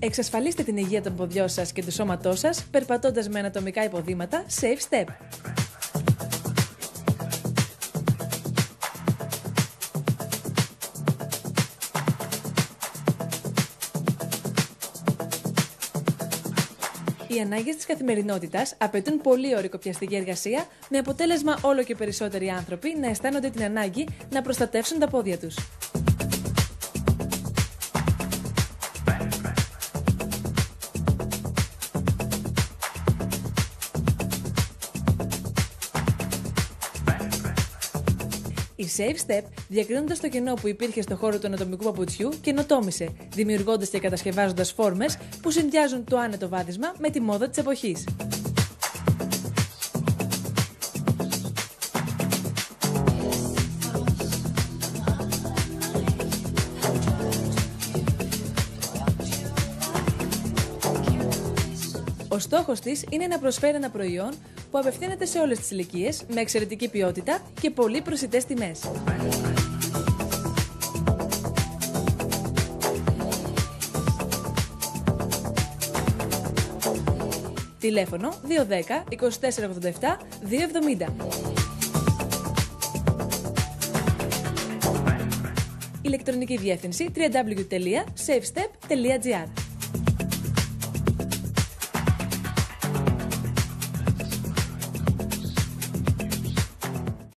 Εξασφαλίστε την υγεία των ποδιών σας και του σώματός σας περπατώντας με ανατομικά υποδήματα Safe Step. Οι ανάγκες της καθημερινότητας απαιτούν πολύ ωρικοπιαστική εργασία, με αποτέλεσμα όλο και περισσότεροι άνθρωποι να αισθάνονται την ανάγκη να προστατεύσουν τα πόδια τους. Η Safe Step, διακρίνοντας το κενό που υπήρχε στο χώρο του ανατομικού παπουτσιού, καινοτόμησε, δημιουργώντας και κατασκευάζοντας φόρμες που συνδυάζουν το άνετο βάδισμα με τη μόδα της εποχής. Ο στόχος της είναι να προσφέρει ένα προϊόν που απευθύνεται σε όλες τις ηλικίες, με εξαιρετική ποιότητα και πολύ προσιτές τιμές. Τηλέφωνο 210 2487 270. Ηλεκτρονική διεύθυνση www.safestep.gr.